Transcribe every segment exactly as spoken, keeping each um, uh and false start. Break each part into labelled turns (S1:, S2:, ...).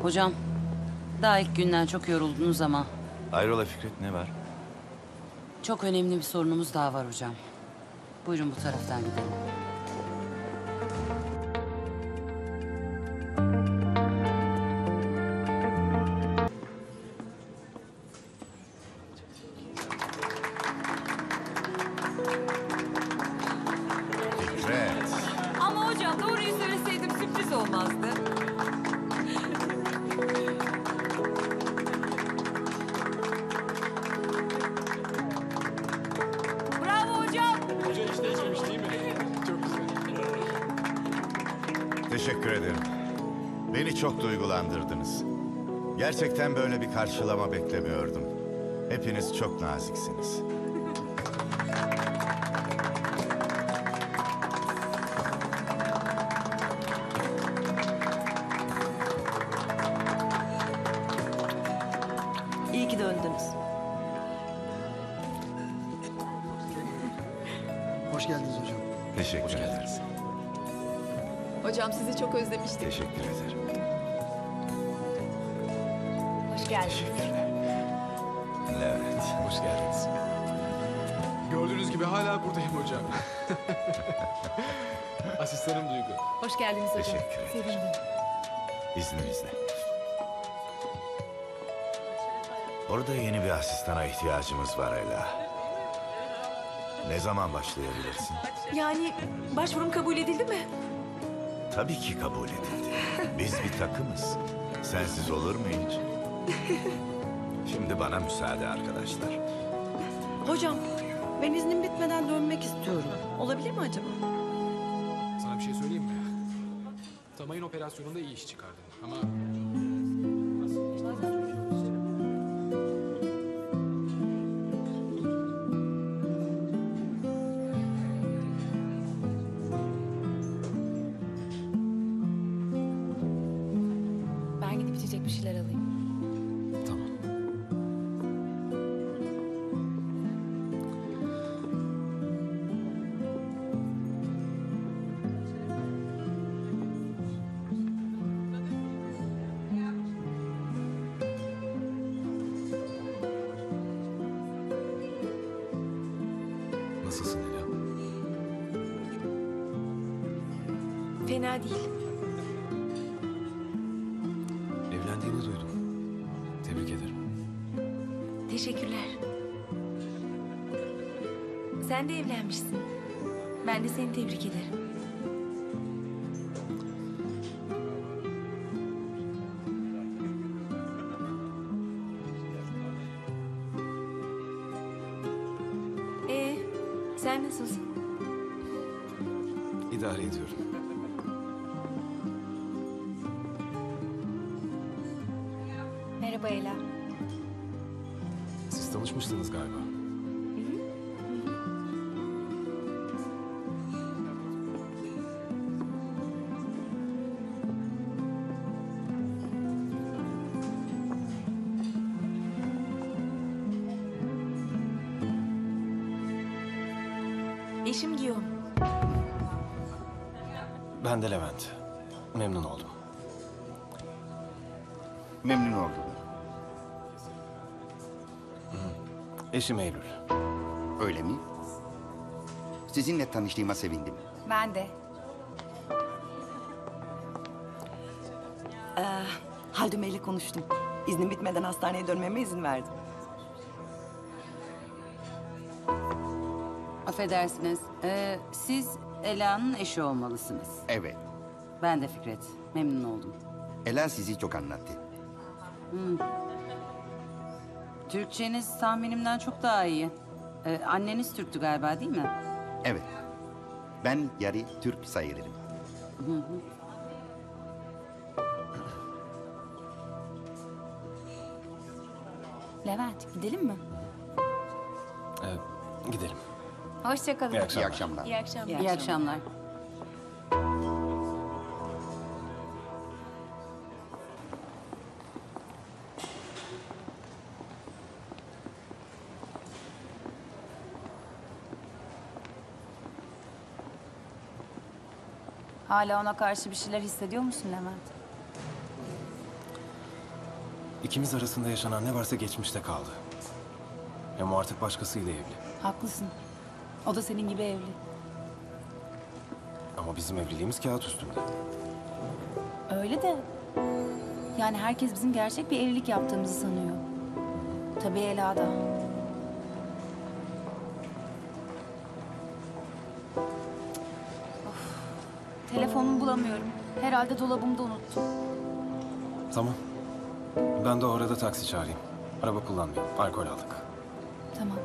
S1: Hocam, daha ilk günden çok yoruldunuz ama
S2: Hayrola Fikret, ne var?
S1: çok önemli bir sorunumuz daha var hocam. Buyurun bu taraftan gidelim.
S2: Fikret.
S3: Ama hocam doğruyu söyleseydim sürpriz olmazdı. Bravo hocam.
S4: Hoca hiç değişmemiş değil mi? Çok güzel.
S2: Teşekkür ederim. Beni çok duygulandırdınız. Gerçekten böyle bir karşılama beklemiyordum. Hepiniz çok naziksiniz.
S5: İyi ki döndünüz.
S6: Hoş geldiniz hocam.
S2: Teşekkür ederiz.
S3: Hocam sizi çok özlemiştik.
S2: Teşekkür ederim.
S3: Hoş geldiniz.
S2: Teşekkürler. Evet.
S4: Hoş geldiniz. Gördüğünüz gibi hala buradayım hocam. Asistanım Duygu.
S3: Hoş geldiniz hocam.
S2: Teşekkür ederim.
S3: Sevindim.
S2: İzninizle. Burada yeni bir asistana ihtiyacımız var Ela. Ne zaman başlayabilirsin?
S5: Yani başvurum kabul edildi mi?
S2: Tabii ki kabul edildi. Biz bir takımız. Sensiz olur mu hiç? Şimdi bana müsaade arkadaşlar.
S5: Hocam, ben iznim bitmeden dönmek istiyorum. Olabilir mi acaba?
S4: Sana bir şey söyleyeyim mi? Tamay'ın operasyonunda iyi iş çıkardın ama...
S3: Ben gidip içecek bir şeyler alayım.
S4: Tamam. Nasılsın Ela?
S5: Fena değil.
S4: Evlendiğini duydum. Tebrik ederim.
S5: Teşekkürler. Sen de evlenmişsin. Ben de seni tebrik ederim. Ee, sen nasılsın?
S4: İdare ediyorum.
S3: Merhaba Ela.
S4: Siz tanışmıştınız galiba.
S5: Eşim Guillaume.
S7: Ben de Levent. Memnun oldum.
S6: Memnun oldum.
S7: Eşim Eylül.
S6: Öyle mi? Sizinle tanıştığıma sevindim.
S3: Ben de.
S5: Haldun Bey'le konuştum. İznim bitmeden hastaneye dönmeme izin verdim.
S1: Affedersiniz, ee, siz Ela'nın eşi olmalısınız.
S6: Evet.
S1: Ben de Fikret, memnun oldum.
S6: Ela sizi çok anlattı.
S1: Türkçeniz tahminimden çok daha iyi. Ee, anneniz Türktü galiba değil mi?
S6: Evet. Ben yarı Türk sayılırım.
S3: Levent gidelim mi?
S7: Evet, gidelim.
S3: Hoşça kalın.
S7: İyi akşamlar.
S6: İyi akşamlar.
S3: İyi akşamlar.
S1: İyi akşamlar.
S3: Hala ona karşı bir şeyler hissediyor musun Levent?
S7: İkimiz arasında yaşanan ne varsa geçmişte kaldı. Hem o artık başkasıyla evli.
S8: Haklısın. O da senin gibi evli.
S7: Ama bizim evliliğimiz kağıt üstünde.
S8: Öyle de... Yani herkes bizim gerçek bir evlilik yaptığımızı sanıyor. Tabii Ela da. Of, telefonumu bulamıyorum. Herhalde dolabımda unuttum.
S7: Tamam. Ben de o arada taksi çağırayım. Araba kullanmayayım. Alkol aldık.
S8: Tamam.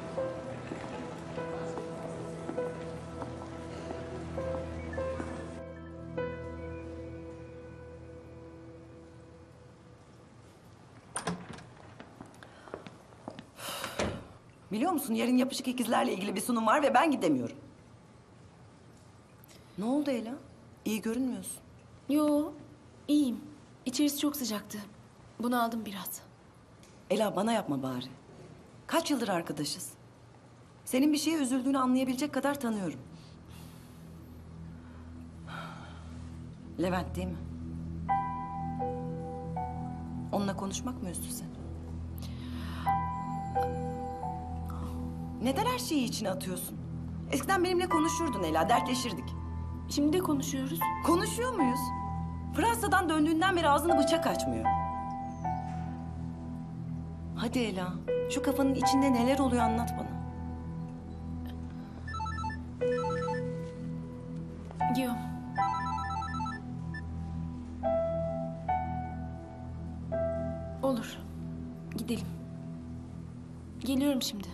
S5: Biliyor musun yarın yapışık ikizlerle ilgili bir sunum var ve ben gidemiyorum. Ne oldu Ela? İyi görünmüyorsun.
S9: Yo, iyiyim. İçerisi çok sıcaktı. Bunu aldım biraz.
S5: Ela bana yapma bari. Kaç yıldır arkadaşız. Senin bir şeye üzüldüğünü anlayabilecek kadar tanıyorum. Levent değil mi? Onunla konuşmak mı üstü seni? Neden her şeyi içine atıyorsun? Eskiden benimle konuşurdun Ela, dertleşirdik.
S9: Şimdi de konuşuyoruz.
S5: Konuşuyor muyuz? Fransa'dan döndüğünden beri ağzını bıçak açmıyor. Hadi Ela, şu kafanın içinde neler oluyor anlat bana.
S9: Yo. Olur. Gidelim. Geliyorum şimdi.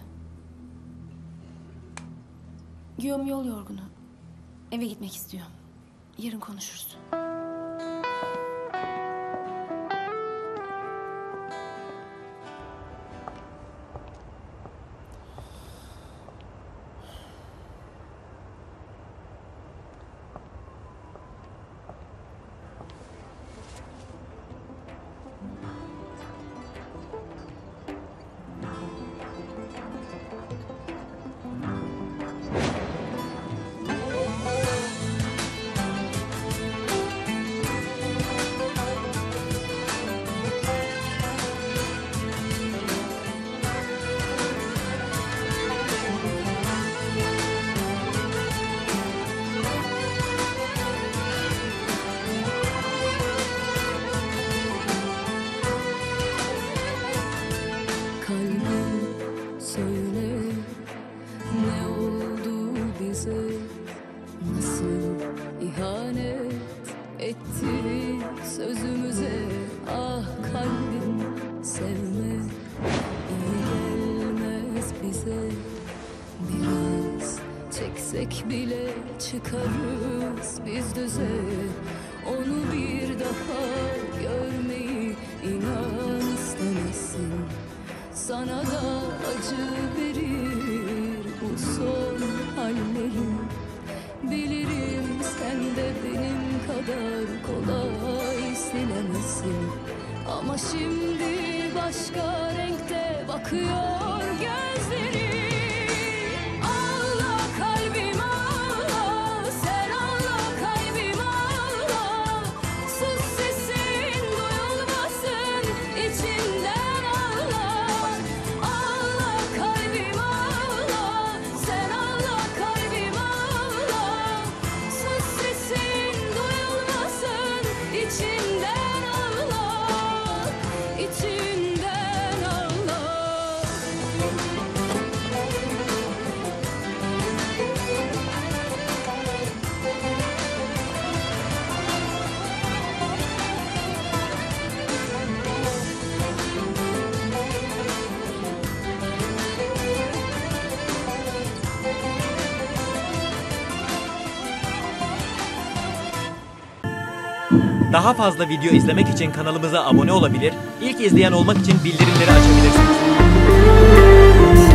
S9: Guillaume yol yorgunu. Eve gitmek istiyor. Yarın konuşuruz.
S10: Kalbim söyle, ne oldu bize, nasıl ihanet etti sözümüze. Ah kalbim sevme, iyi gelmez bize. Biraz çeksek bile çıkarız biz düze. Onu bir daha görmeyi inan istemezsin. Sana da acı verir bu son hallerim. Bilirim sen de benim kadar kolay silemezsin. Ama şimdi başka renkte bakıyor gözlerim. Ağla kalbim ağla, sen ağla kalbim ağla. Sus sesin duyulmasın, içinden ağla. Ağla kalbim ağla, sen ağla kalbim ağla. Sus sesin duyulmasın, içinden ağla, içinden ağla.
S11: Daha fazla video izlemek için kanalımıza abone olabilir, ilk izleyen olmak için bildirimleri açabilirsiniz.